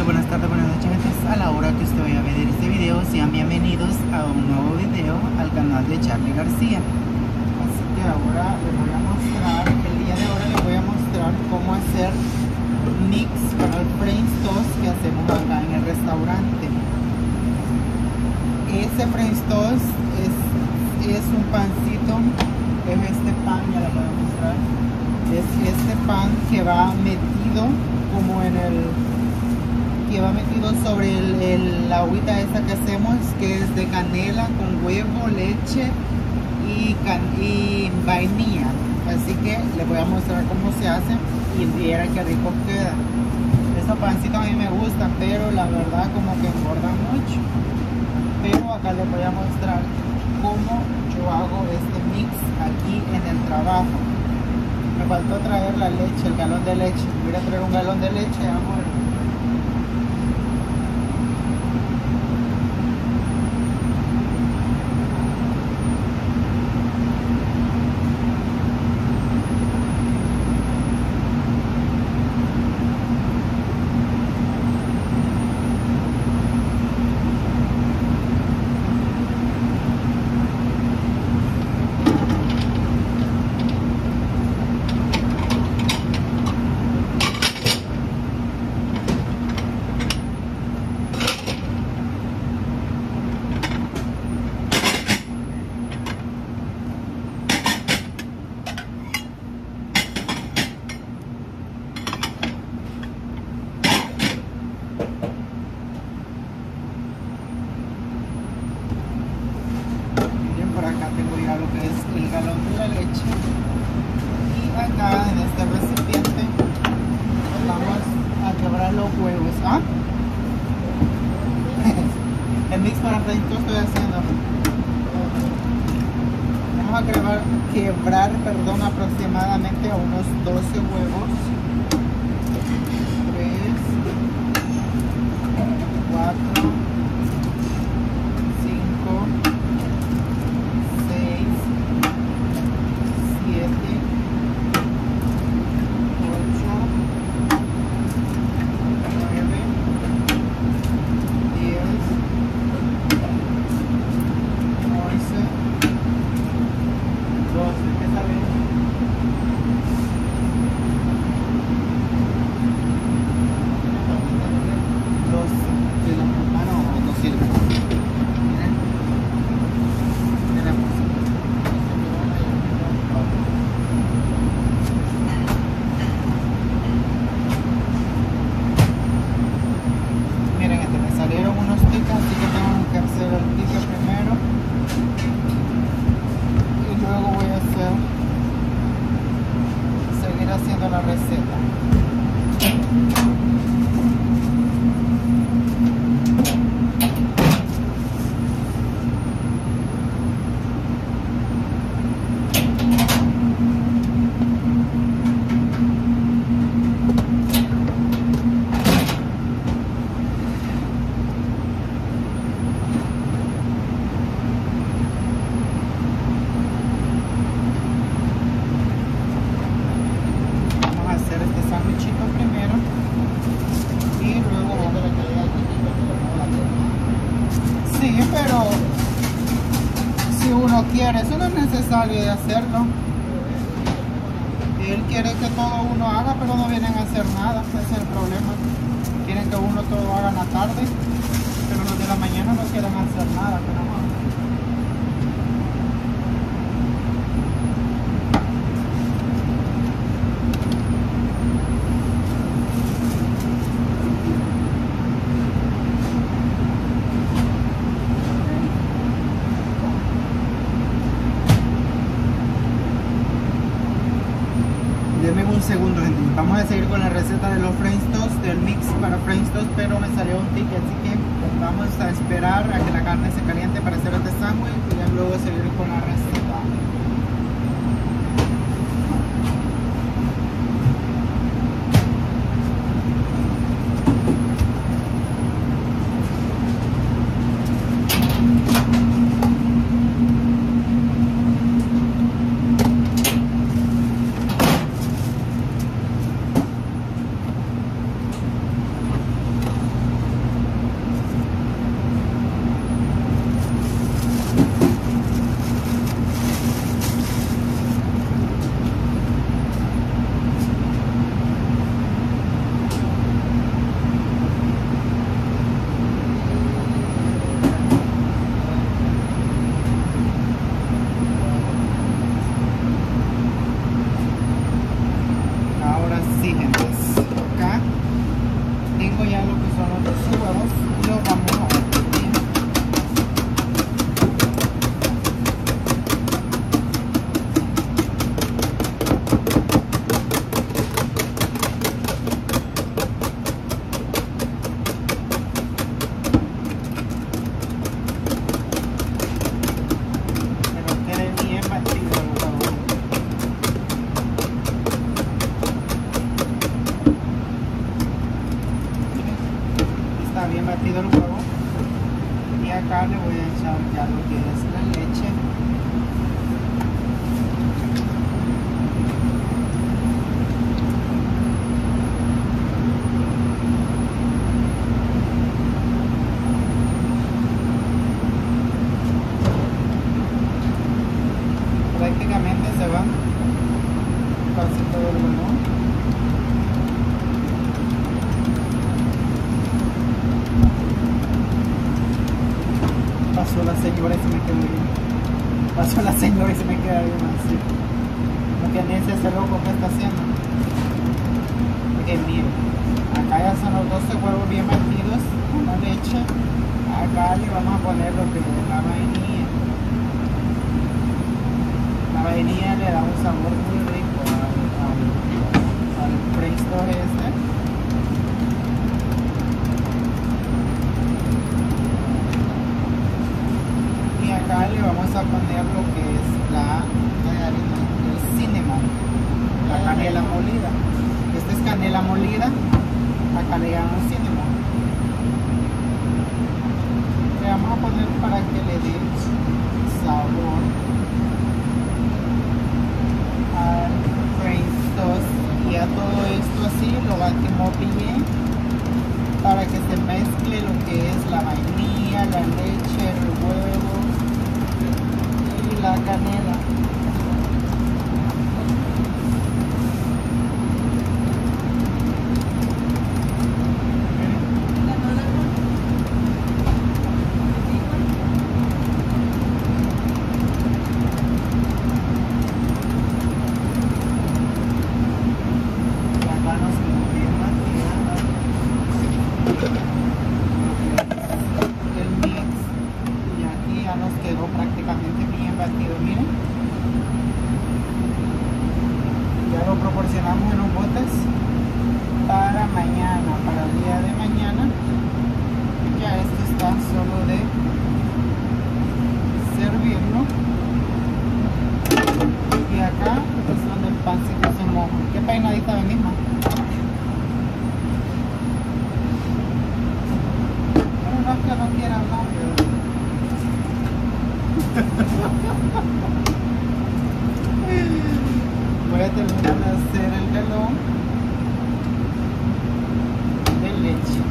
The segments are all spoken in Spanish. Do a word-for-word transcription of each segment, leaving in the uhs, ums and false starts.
días, buenas tardes, buenas noches, gente. A la hora que usted vaya a ver este video, sean bienvenidos a un nuevo video al canal de Charlie García. Así que ahora les voy a mostrar, el día de ahora les voy a mostrar cómo hacer mix para el French toast que hacemos acá en el restaurante. Ese French toast es, es un pancito, es este pan, ya les voy a mostrar. Es este pan que va metido como en el que va metido sobre el, el, la agüita esa que hacemos, que es de canela con huevo, leche y, can, y vainilla. Así que les voy a mostrar cómo se hace y vieran qué rico queda. Estos pancitos a mí me gustan, pero la verdad como que engordan mucho. Pero acá les voy a mostrar cómo yo hago este mix aquí en el trabajo. Me faltó traer la leche, el galón de leche. Voy a traer un galón de leche, amor. Por acá tengo ya lo que es el galón de la leche y acá en este recipiente vamos a quebrar los huevos. ¿Ah? El mix para French toast estoy haciendo. Vamos a quebrar, quebrar perdón, aproximadamente a unos doce huevos. tres, cuatro, haciendo la receta. Sí, pero si uno quiere, eso no es necesario de hacerlo. Él quiere que todo uno haga, pero no vienen a hacer nada, ese es el problema. Quieren que uno todo haga en la tarde, pero los de la mañana no quieren hacer nada. Pero denme un segundo, gente. Vamos a seguir con la receta de los French toast, del mix para French toast, pero me salió un ticket, así que vamos a esperar a que la carne se caliente para hacer este sándwich y ya luego seguir con la receta. está bien batido el huevo. Y acá le voy a echar ya lo que es la leche. Prácticamente se va casi todo el huevo. Pasó la señora y se me quedó bien. Pasó la señora y se me queda bien así. No tiene ese loco que está haciendo. Porque miren, acá ya son los doce huevos bien batidos con la leche. Acá le vamos a poner lo que es la vainilla. La vainilla le da un sabor muy rico al, al, al French toast este. Y acá le vamos a poner lo que es la, el cinnamon, la canela molida. Esta es canela molida, acá le llaman cinnamon. Le vamos a poner para que le dé sabor al French toast. Y a todo esto así lo batimos bien para que se mezcle lo que es la vainilla, la leche, el huevo y la canela. Proporcionamos en los botes para mañana, para el día de mañana. Ya esto está solo de servirlo. Y acá es donde el pancito se moja. Qué peinadita de misma. Pero no es que no quiera hablar, pero... voy a terminar de hacer el galón de leche.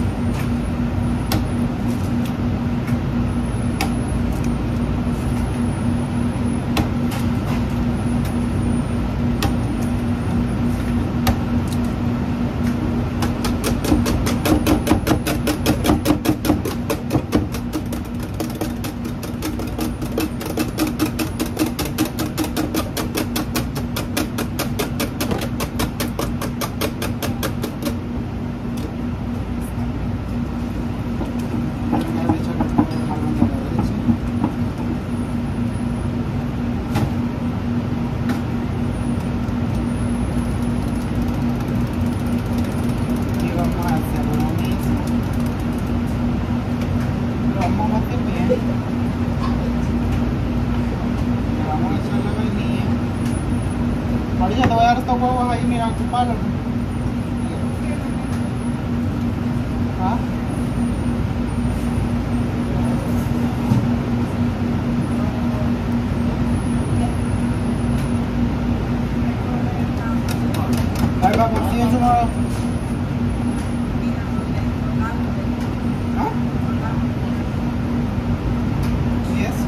María, te voy a dar estos huevos ahí, mira, chuparlos. ¿Ah? Ahí va, por si es uno. ¿Ah? ¿Y es?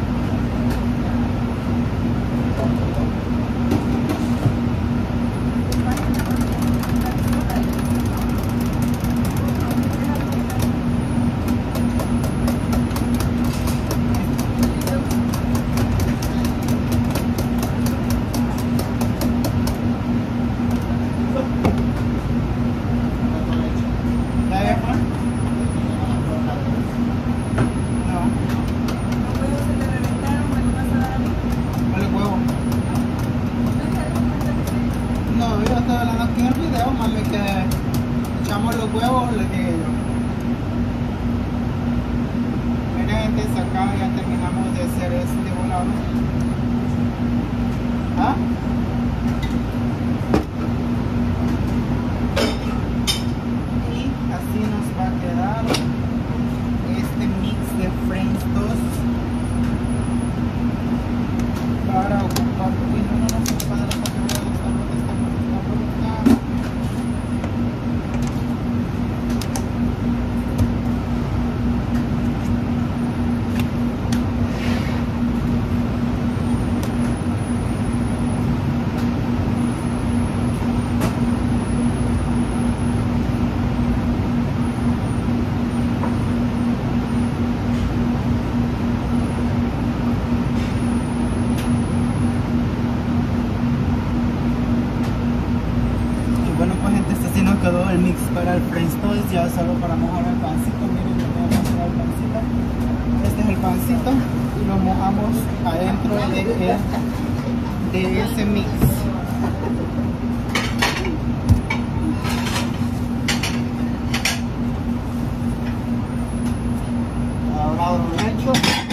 Echamos los huevos, les digo yo. Miren, gente, acá ya terminamos de hacer este volado. ¿Ah? Y así nos va a quedar para el French Toast, ya solo para mojar el pancito. Miren, les voy a mostrar el pancito. Este es el pancito y lo mojamos adentro de, el, de ese mix. Ahora derecho.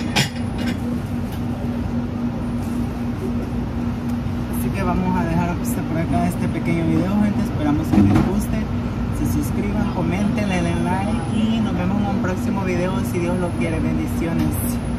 Así que vamos a dejar por acá este pequeño video, gente. Esperamos que les guste. Se suscriban, comenten, le den like y nos vemos en un próximo video si Dios lo quiere. Bendiciones.